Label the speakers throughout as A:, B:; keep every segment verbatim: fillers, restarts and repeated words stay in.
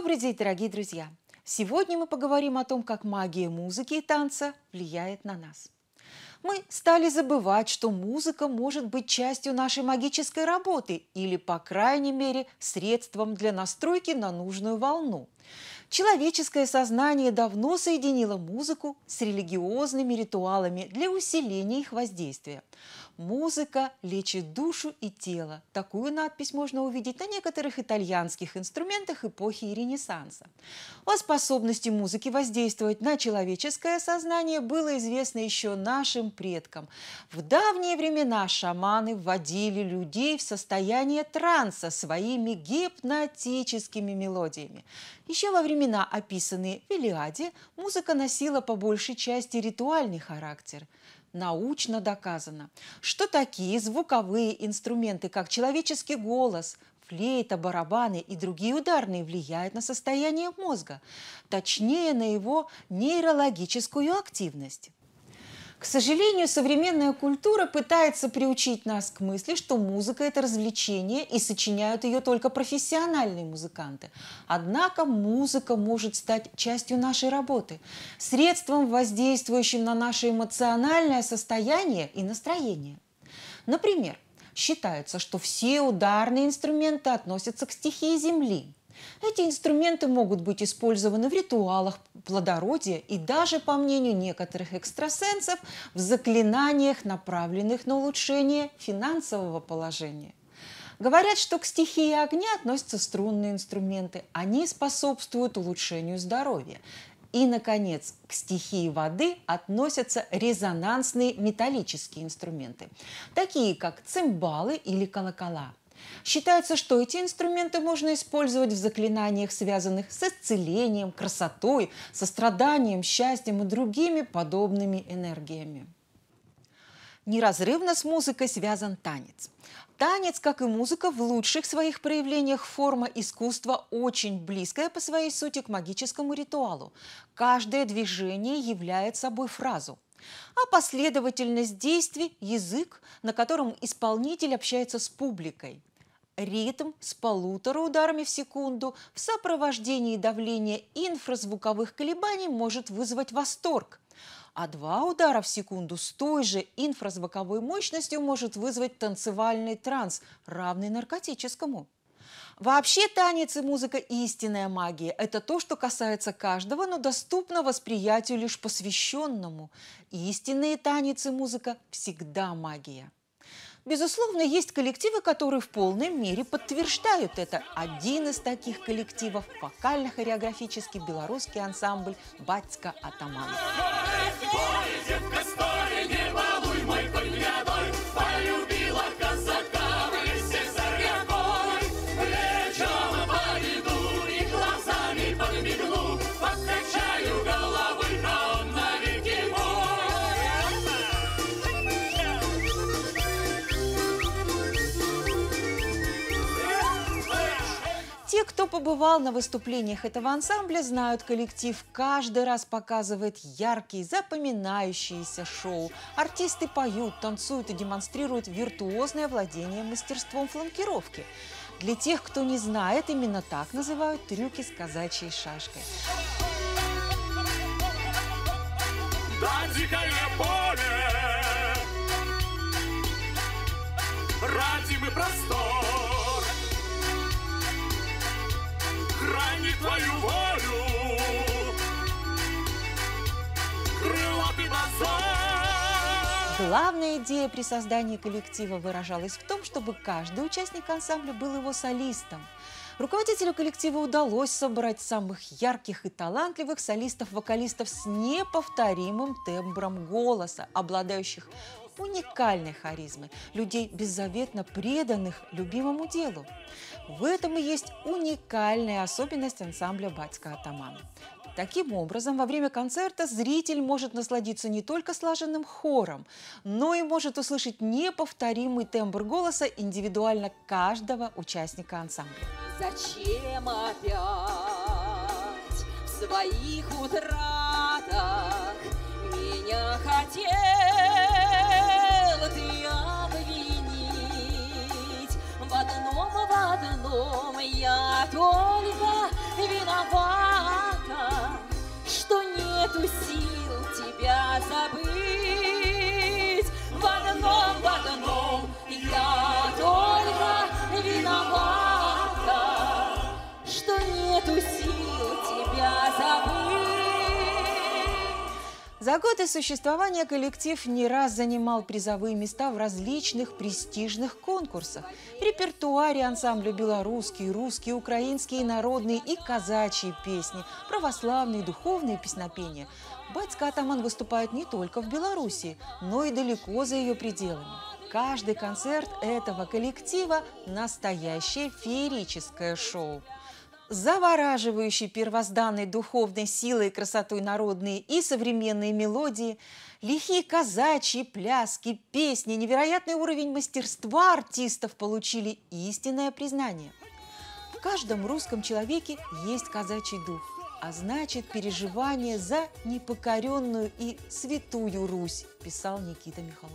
A: Добрый день, дорогие друзья! Сегодня мы поговорим о том, как магия музыки и танца влияет на нас. Мы стали забывать, что музыка может быть частью нашей магической работы или, по крайней мере, средством для настройки на нужную волну. Человеческое сознание давно соединило музыку с религиозными ритуалами для усиления их воздействия. Музыка лечит душу и тело. Такую надпись можно увидеть на некоторых итальянских инструментах эпохи Ренессанса. О способности музыки воздействовать на человеческое сознание было известно еще нашим предкам. В давние времена шаманы вводили людей в состояние транса своими гипнотическими мелодиями. Еще во времена, описанные в Илиаде, музыка носила по большей части ритуальный характер. Научно доказано, что такие звуковые инструменты, как человеческий голос, флейта, барабаны и другие ударные, влияют на состояние мозга, точнее на его нейрологическую активность. К сожалению, современная культура пытается приучить нас к мысли, что музыка – это развлечение и сочиняют ее только профессиональные музыканты. Однако музыка может стать частью нашей работы, средством, воздействующим на наше эмоциональное состояние и настроение. Например, считается, что все ударные инструменты относятся к стихии Земли. Эти инструменты могут быть использованы в ритуалах плодородия и даже, по мнению некоторых экстрасенсов, в заклинаниях, направленных на улучшение финансового положения. Говорят, что к стихии огня относятся струнные инструменты. Они способствуют улучшению здоровья. И, наконец, к стихии воды относятся резонансные металлические инструменты, такие как цимбалы или колокола. Считается, что эти инструменты можно использовать в заклинаниях, связанных с исцелением, красотой, состраданием, счастьем и другими подобными энергиями. Неразрывно с музыкой связан танец. Танец, как и музыка, в лучших своих проявлениях форма искусства, очень близкая по своей сути к магическому ритуалу. Каждое движение является собой фразу. А последовательность действий – язык, на котором исполнитель общается с публикой. Ритм с полутора ударами в секунду в сопровождении давления инфразвуковых колебаний может вызвать восторг. А два удара в секунду с той же инфразвуковой мощностью может вызвать танцевальный транс, равный наркотическому. Вообще танец и музыка – истинная магия. Это то, что касается каждого, но доступно восприятию лишь посвященному. Истинные танец и музыка – всегда магия. Безусловно, есть коллективы, которые в полной мере подтверждают это. Один из таких коллективов – вокально-хореографический белорусский ансамбль «Батька Атаман». Те, кто побывал на выступлениях этого ансамбля, знают, коллектив каждый раз показывает яркие, запоминающиеся шоу. Артисты поют, танцуют и демонстрируют виртуозное владение мастерством фланкировки. Для тех, кто не знает, именно так называют трюки с казачьей шашкой.
B: Да, дикое поле, родимый простор, храни твою волю, крылатый дозор.
A: Главная идея при создании коллектива выражалась в том, чтобы каждый участник ансамбля был его солистом. Руководителю коллектива удалось собрать самых ярких и талантливых солистов-вокалистов с неповторимым тембром голоса, обладающих уникальной харизмой, людей, беззаветно преданных любимому делу. В этом и есть уникальная особенность ансамбля «Батька Атаман». Таким образом, во время концерта зритель может насладиться не только слаженным хором, но и может услышать неповторимый тембр голоса индивидуально каждого участника ансамбля.
C: Зачем опять в своих утратах меня хотел ты обвинить? В одном, в одном я только виноват.
A: За годы существования коллектив не раз занимал призовые места в различных престижных конкурсах. В репертуаре ансамбля белорусские, русские, украинские, народные и казачьи песни, православные, духовные песнопения. Батька-атаман выступает не только в Беларуси, но и далеко за ее пределами. Каждый концерт этого коллектива – настоящее феерическое шоу. Завораживающей первозданной духовной силой, красотой народные и современные мелодии, лихие казачьи пляски, песни, невероятный уровень мастерства артистов получили истинное признание. В каждом русском человеке есть казачий дух, а значит переживание за непокоренную и святую Русь, писал Никита Михалков.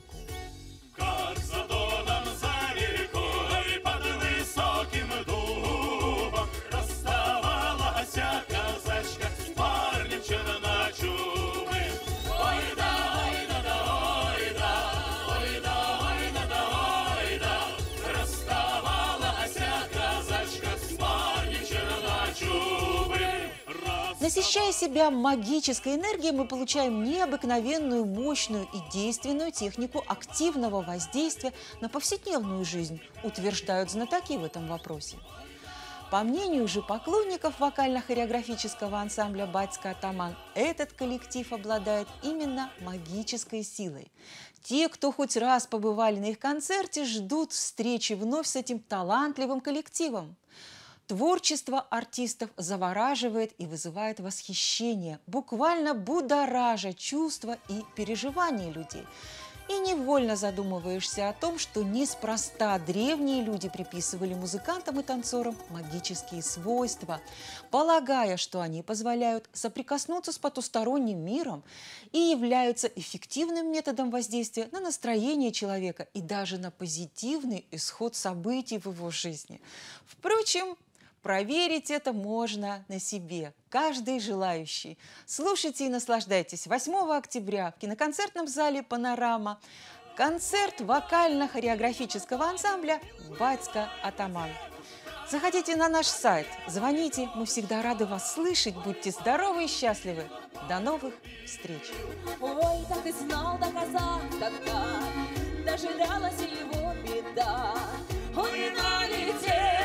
B: Как за доном, за рекой, под высоким дубом расставалась казачка с парнем черночубым. Ой да, ой да, да, ой да, ой да, ой да, да, ой да, расставалась казачка с парнем черночубым.
A: Насыщая себя магической энергией, мы получаем необыкновенную, мощную и действенную технику активного воздействия на повседневную жизнь, утверждают знатоки в этом вопросе. По мнению же поклонников вокально-хореографического ансамбля «Батька-атаман», этот коллектив обладает именно магической силой. Те, кто хоть раз побывали на их концерте, ждут встречи вновь с этим талантливым коллективом. Творчество артистов завораживает и вызывает восхищение, буквально будоража чувства и переживания людей. И невольно задумываешься о том, что неспроста древние люди приписывали музыкантам и танцорам магические свойства, полагая, что они позволяют соприкоснуться с потусторонним миром и являются эффективным методом воздействия на настроение человека и даже на позитивный исход событий в его жизни. Впрочем, проверить это можно на себе, каждый желающий. Слушайте и наслаждайтесь восьмого октября в киноконцертном зале «Панорама» концерт вокально-хореографического ансамбля «Батька-атаман». Заходите на наш сайт, звоните, мы всегда рады вас слышать. Будьте здоровы и счастливы. До новых встреч!
C: Ой, так и знал, да казак тогда, дожидалась его беда. Он налетел